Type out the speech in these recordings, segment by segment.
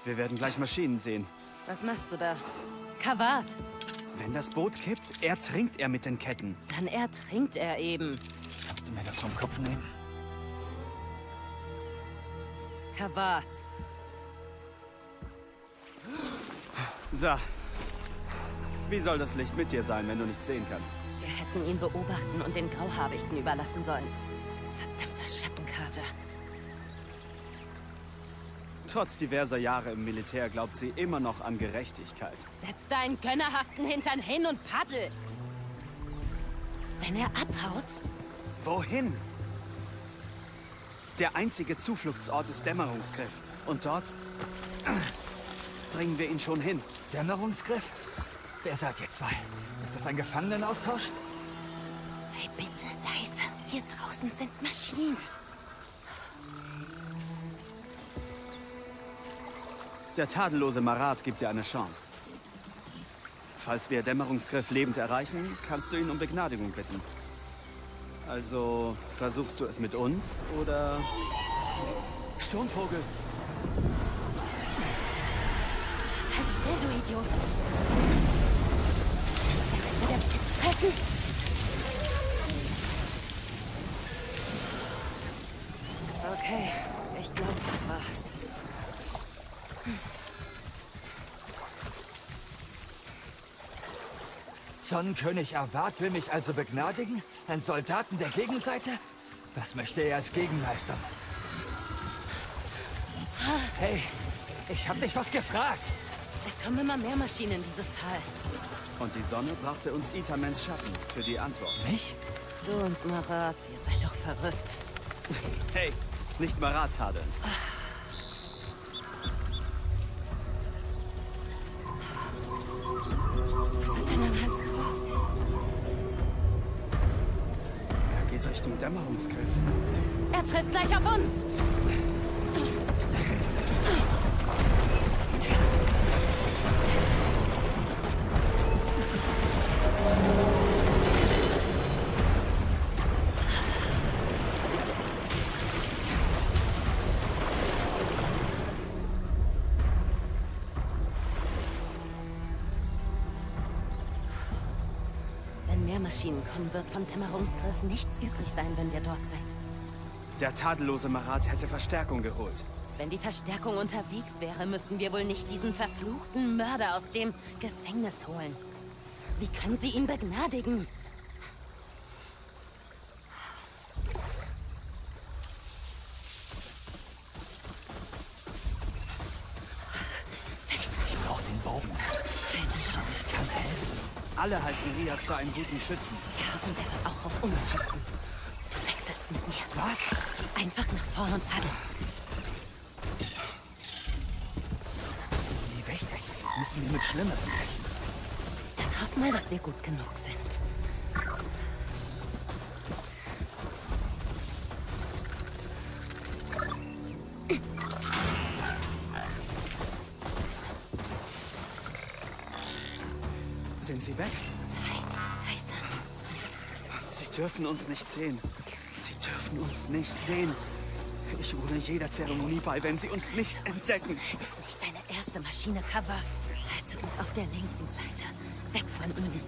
Wir werden gleich Maschinen sehen. Was machst du da? Kawat! Wenn das Boot kippt, ertrinkt er mit den Ketten. Dann ertrinkt er eben. Kannst du mir das vom Kopf nehmen? Kawat. So. Wie soll das Licht mit dir sein, wenn du nichts sehen kannst? Wir hätten ihn beobachten und den Grauhabichten überlassen sollen. Verdammte Schattenkarte. Trotz diverser Jahre im Militär glaubt sie immer noch an Gerechtigkeit. Setz deinen gönnerhaften Hintern hin und paddel! Wenn er abhaut... Wohin? Der einzige Zufluchtsort ist Dämmerungsgriff. Und dort bringen wir ihn schon hin. Dämmerungsgriff? Wer seid ihr zwei? Ist das ein Gefangenenaustausch? Sei bitte leise. Hier draußen sind Maschinen. Der tadellose Marat gibt dir eine Chance. Falls wir Dämmerungsgriff lebend erreichen, kannst du ihn um Begnadigung bitten. Also, versuchst du es mit uns, oder... Sturmvogel! Halt still, du Idiot! Wird der Blitz treffen? Okay, ich glaube, das war's. Sonnenkönig Avad will mich also begnadigen? Ein Soldaten der Gegenseite? Was möchte er als Gegenleistung? Hey, ich hab dich was gefragt. Es kommen immer mehr Maschinen in dieses Tal. Und die Sonne brachte uns Itamens Schatten für die Antwort. Mich? Du und Marat, ihr seid doch verrückt. Hey, nicht Marat tadeln. Was hat denn ein Hans vor? Er geht Richtung Dämmerungsgriff. Er trifft gleich auf uns! Wenn mehr Maschinen kommen, wird vom Dämmerungsgriff nichts übrig sein, wenn wir dort sind. Der tadellose Marat hätte Verstärkung geholt. Wenn die Verstärkung unterwegs wäre, müssten wir wohl nicht diesen verfluchten Mörder aus dem Gefängnis holen. Wie können sie ihn begnadigen? Ich brauche den Bogen. Keine Chance. Ich kann helfen. Alle halten Rias für einen guten Schützen. Ja, und er wird auch auf uns schießen. Du wechselst mit mir. Was? Geh einfach nach vorn und paddel. Die Wächter hier sind, müssen wir mit Schlimmerem rechnen. Dann hoff mal, dass wir gut genug sind. Sind sie weg? Sei leise. Sie dürfen uns nicht sehen. Sie dürfen uns nicht sehen. Ich wohne jeder Zeremonie bei, wenn sie uns nicht entdecken. Ist nicht deine erste Maschine Kawat. Halte uns auf der linken Seite. Weg von ihnen.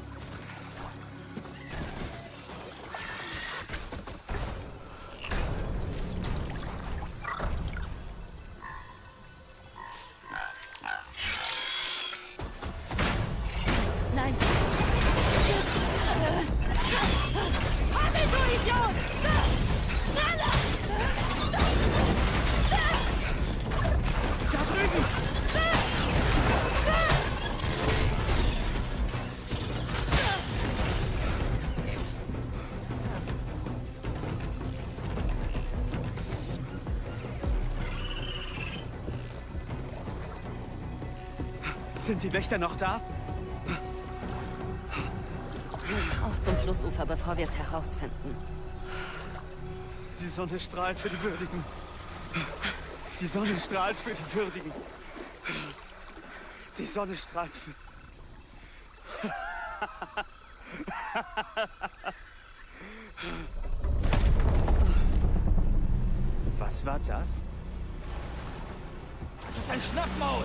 Nein. Paddel, du Idiot! Da drüben! Sind die Wächter noch da? Auf zum Flussufer, bevor wir es herausfinden. Die Sonne strahlt für die Würdigen. Die Sonne strahlt für die Würdigen. Die Sonne strahlt für... Was war das? Das ist ein Schnappmaul!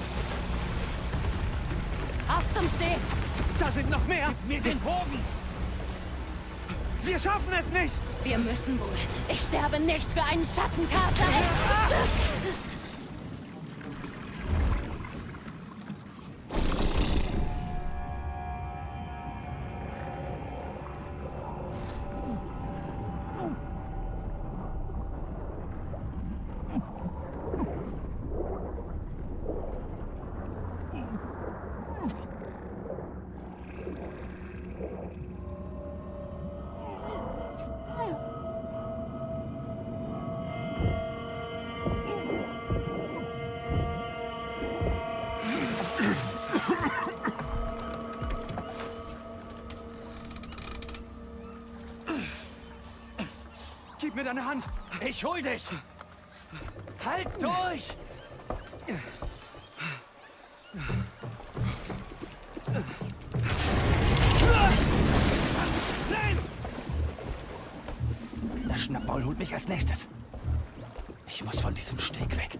Auf zum Stehen! Da sind noch mehr! Gib mir den Bogen! Wir schaffen es nicht! Wir müssen wohl. Ich sterbe nicht für einen Schattenkater! Gib mir deine Hand! Ich hol dich! Halt durch! Nein! Das Schnappmaul holt mich als nächstes. Ich muss von diesem Steg weg.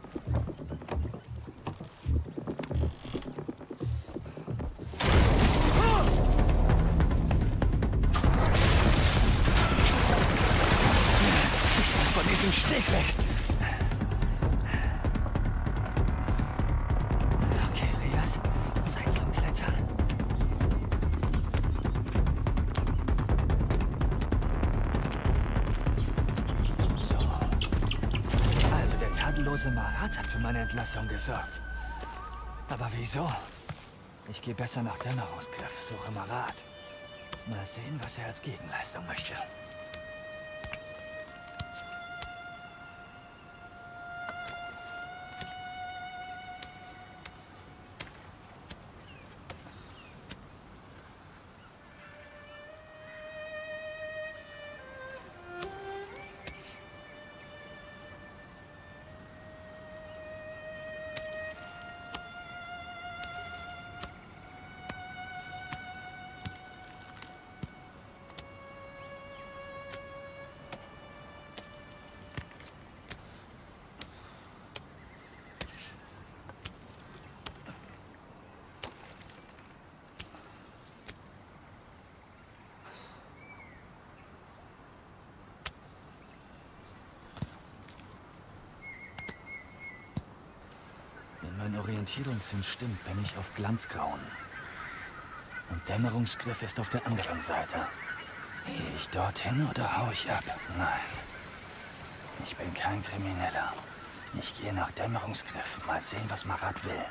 Von diesem Steg weg. Okay, Elias, Zeit zum Klettern. So. Also der tadellose Marat hat für meine Entlassung gesorgt. Aber wieso? Ich gehe besser nach Dämmerungsgriff, suche Marat. Mal sehen, was er als Gegenleistung möchte. Mein Orientierungssinn stimmt, bin ich auf Glanzgrauen. Und Dämmerungsgriff ist auf der anderen Seite. Gehe ich dorthin oder hau ich ab? Nein. Ich bin kein Krimineller. Ich gehe nach Dämmerungsgriff. Mal sehen, was Marat will.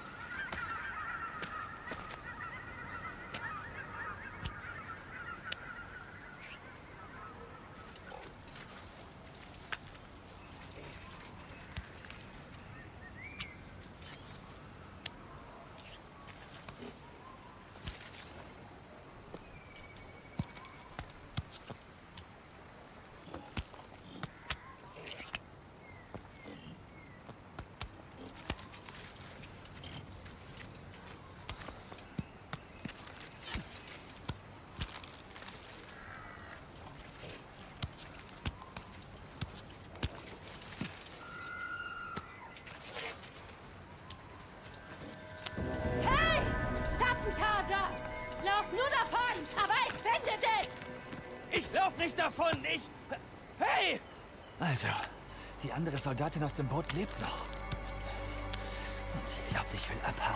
Nicht davon, ich... Hey! Also, die andere Soldatin aus dem Boot lebt noch. Und sie glaubt, ich will abhauen.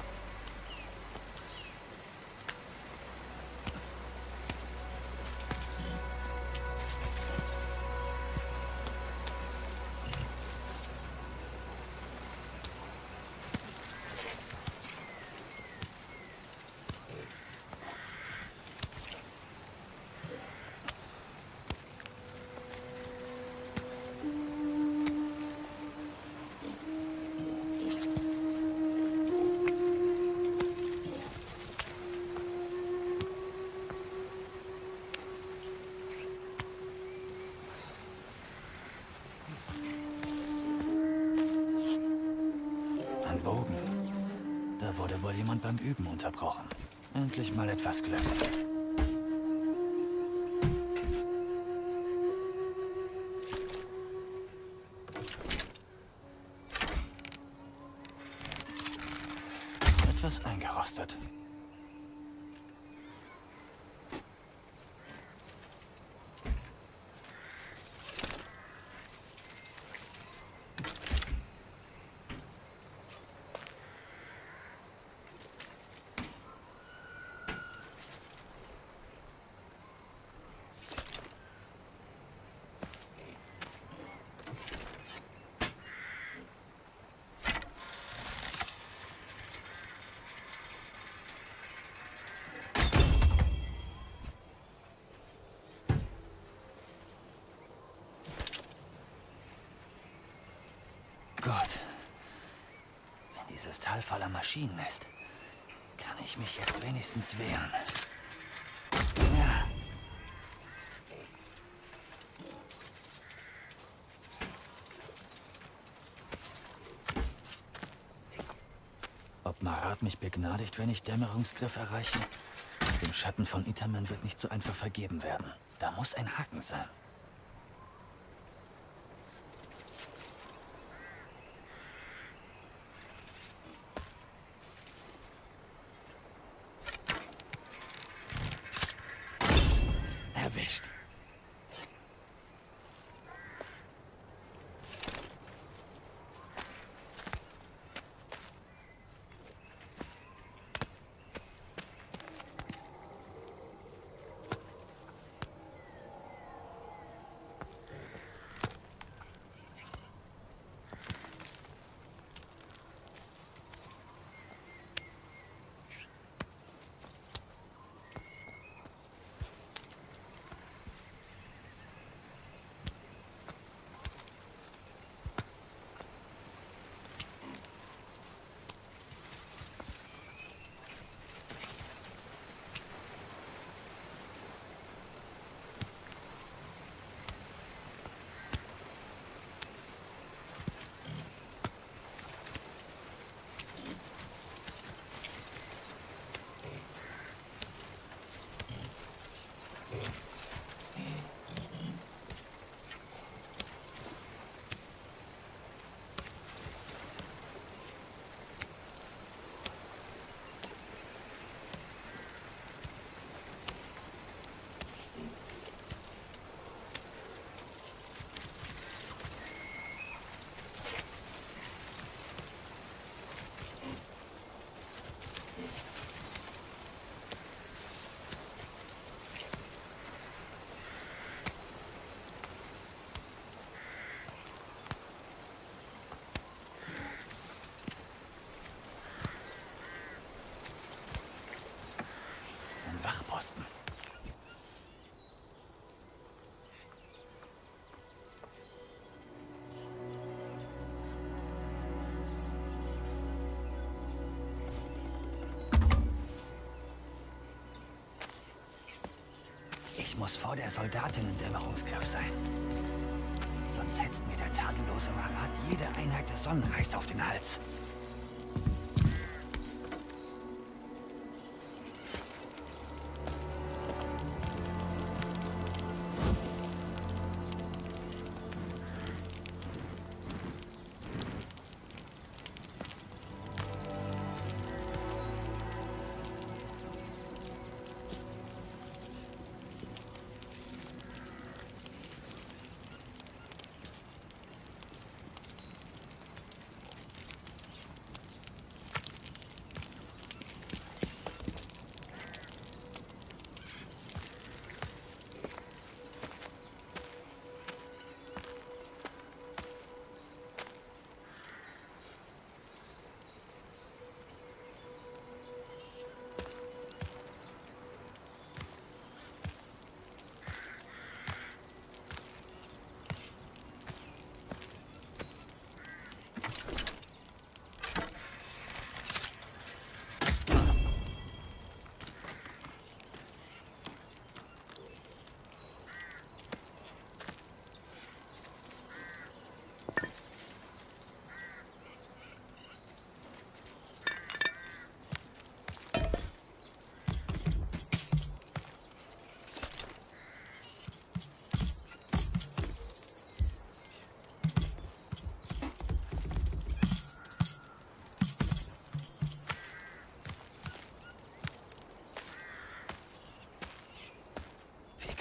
Bogen. Da wurde wohl jemand beim Üben unterbrochen. Endlich mal etwas Glück. eingerostet. Gut. Wenn dieses Tal voller Maschinen ist, kann ich mich jetzt wenigstens wehren. Ja. Ob Marat mich begnadigt, wenn ich Dämmerungsgriff erreiche? Dem Schatten von Itamen wird nicht so einfach vergeben werden. Da muss ein Haken sein. Erwischt. Wachposten. Ich muss vor der Soldatin im Dämmerungsgriff sein. Sonst hetzt mir der tadellose Marat jede Einheit des Sonnenreichs auf den Hals.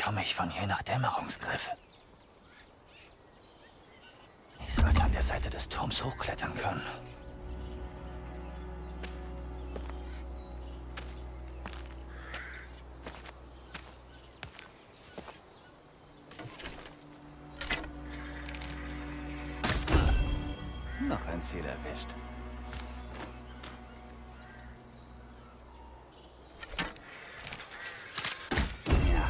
komme ich von hier nach Dämmerungsgriff? Ich sollte an der Seite des Turms hochklettern können. Noch ein Ziel erwischt. Ja.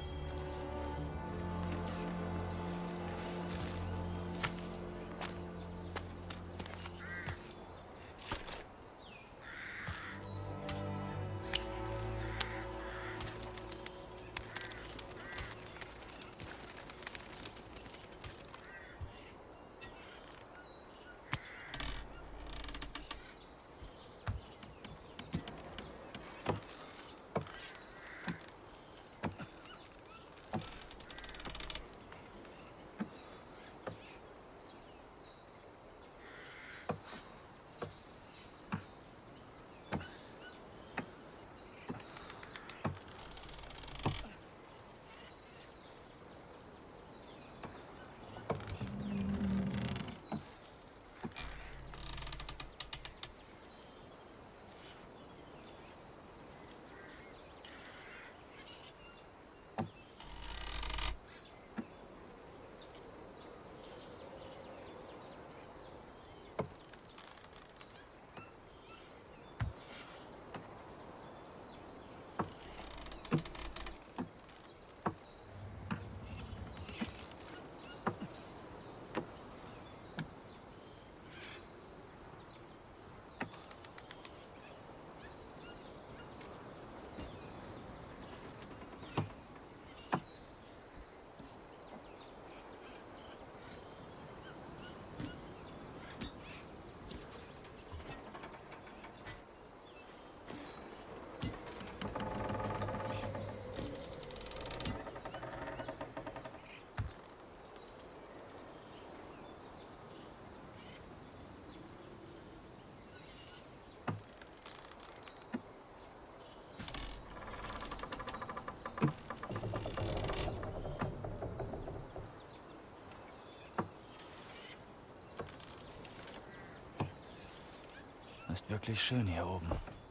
Ist wirklich schön hier oben.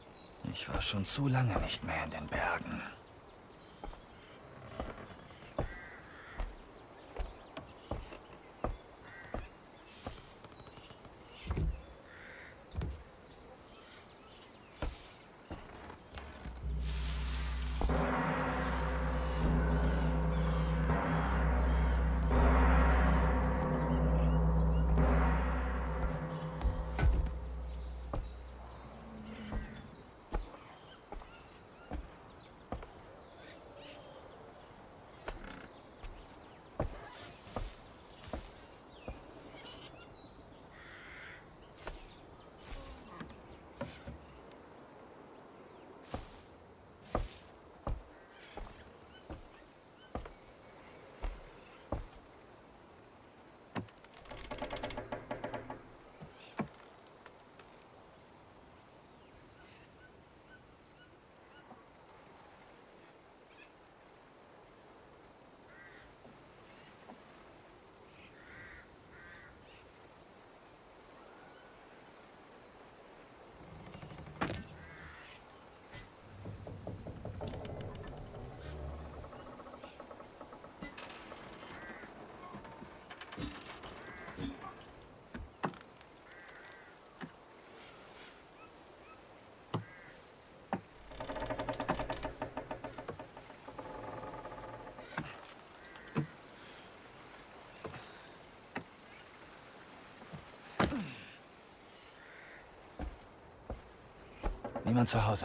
Ich war schon zu lange nicht mehr in den Bergen. Niemand zu Hause.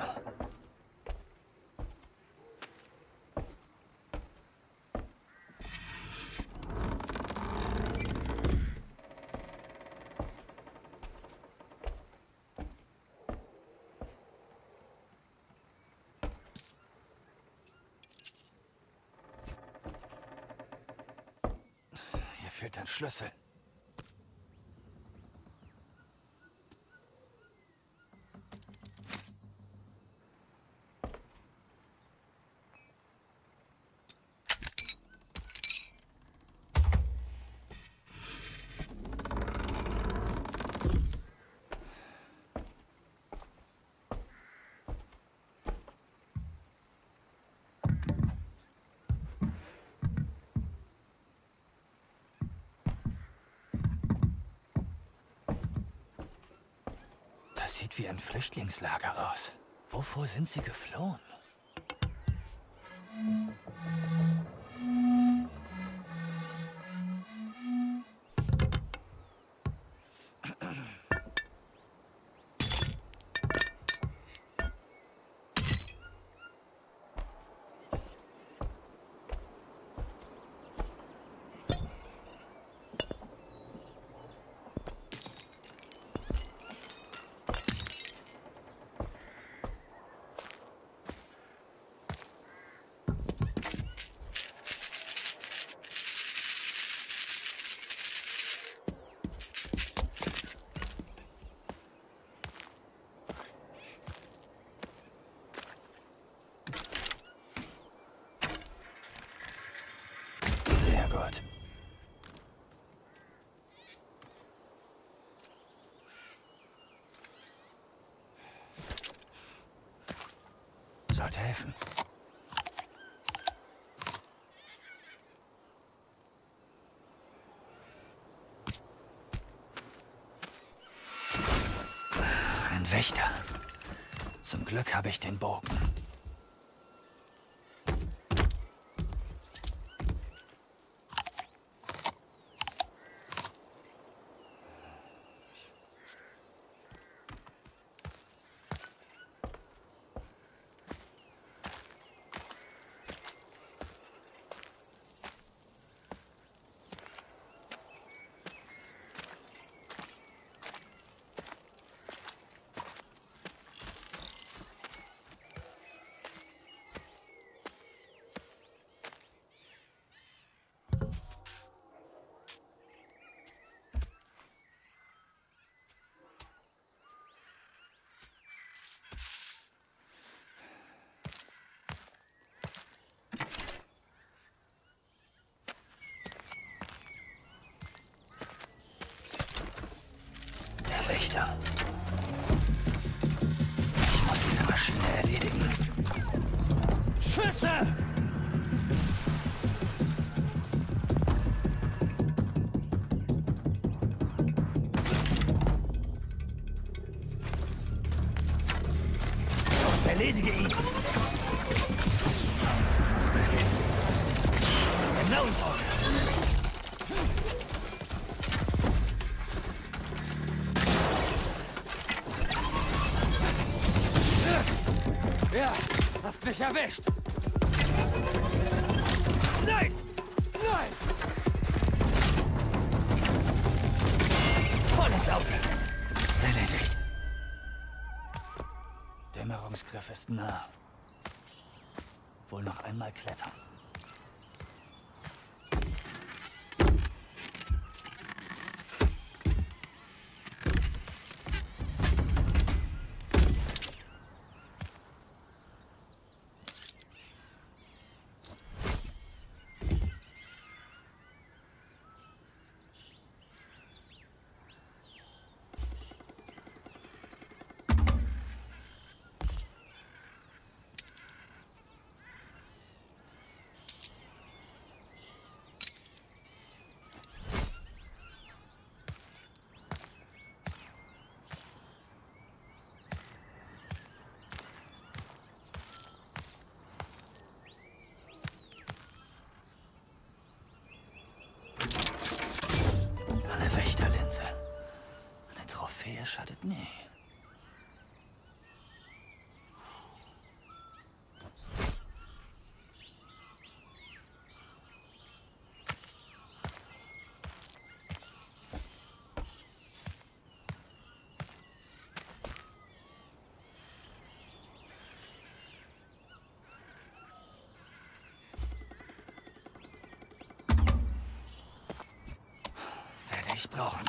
Hier fehlt ein Schlüssel. sieht wie ein Flüchtlingslager aus. Wovor sind sie geflohen? Sehr gut. Sollte helfen. Ein Wächter. Zum Glück habe ich den Bogen. Wächter. Ich muss diese Maschine erledigen. Schüsse! Los, erledige ihn! Genau so! Ja, hast mich erwischt. Nein! Nein! Voll ins Auge. Erledigt. Dämmerungsgriff ist nah. Wohl noch einmal klettern. Eine Wächterlinse. Eine Trophäe schadet nie. Werde ich brauchen.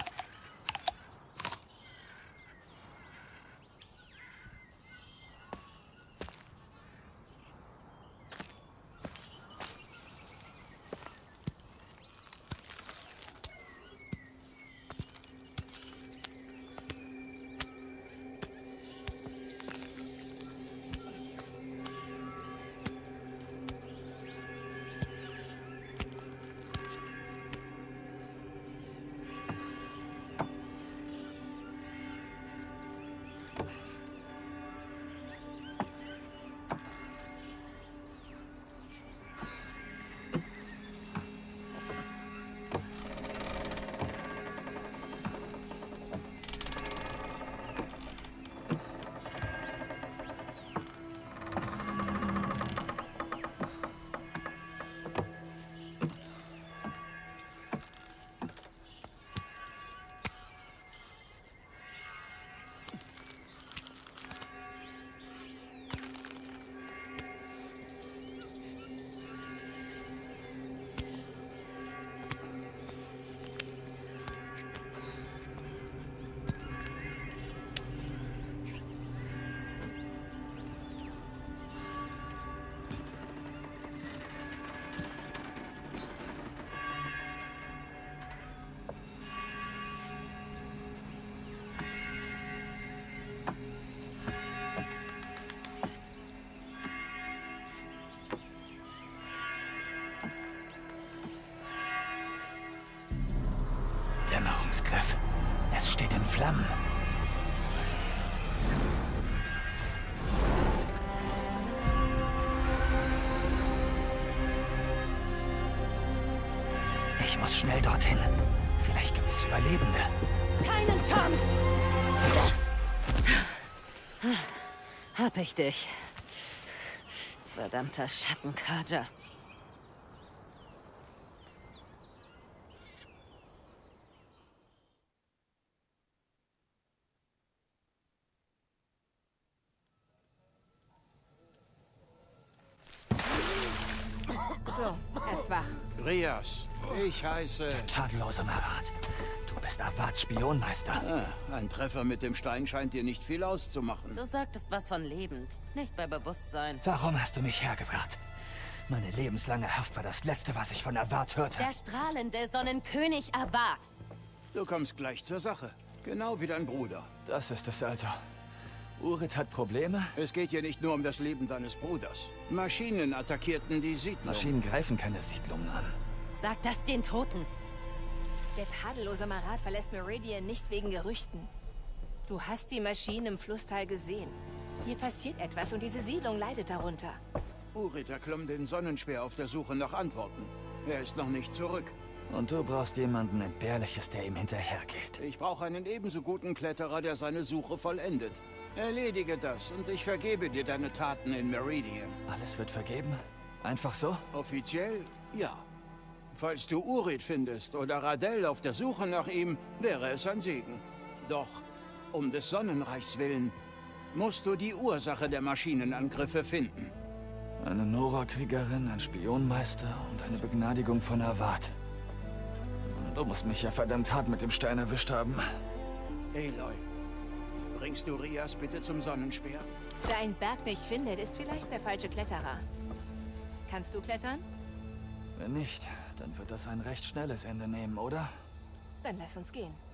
Flammen. Ich muss schnell dorthin. Vielleicht gibt es Überlebende. Keinen Kampf! Hab ich dich. Verdammter Schattenkater. So, er ist wach. Rias, ich heiße... Tadellose Marat. Du bist Avats Spionmeister. Ein Treffer mit dem Stein scheint dir nicht viel auszumachen. Du sagtest was von lebend, nicht bei Bewusstsein. Warum hast du mich hergebracht? Meine lebenslange Haft war das Letzte, was ich von Avat hörte. Der strahlende Sonnenkönig Avat. Du kommst gleich zur Sache. Genau wie dein Bruder. Das ist es also. Urit hat Probleme? Es geht hier nicht nur um das Leben deines Bruders. Maschinen attackierten die Siedlung. Maschinen greifen keine Siedlungen an. Sag das den Toten. Der tadellose Marat verlässt Meridian nicht wegen Gerüchten. Du hast die Maschinen im Flusstal gesehen. Hier passiert etwas und diese Siedlung leidet darunter. Urit erklomm den Sonnenspeer auf der Suche nach Antworten. Er ist noch nicht zurück. Und du brauchst jemanden Entbehrliches, der ihm hinterhergeht. Ich brauche einen ebenso guten Kletterer, der seine Suche vollendet. Erledige das und ich vergebe dir deine Taten in Meridian. Alles wird vergeben? Einfach so? Offiziell, ja. Falls du Urit findest oder Radell auf der Suche nach ihm, wäre es ein Segen. Doch, um des Sonnenreichs willen, musst du die Ursache der Maschinenangriffe finden. Eine Nora-Kriegerin, ein Spionmeister und eine Begnadigung von Avat. Du musst mich ja verdammt hart mit dem Stein erwischt haben. Aloy, bringst du Rias bitte zum Sonnenspeer? Wer einen Berg nicht findet, ist vielleicht der falsche Kletterer. Kannst du klettern? Wenn nicht, dann wird das ein recht schnelles Ende nehmen, oder? Dann lass uns gehen.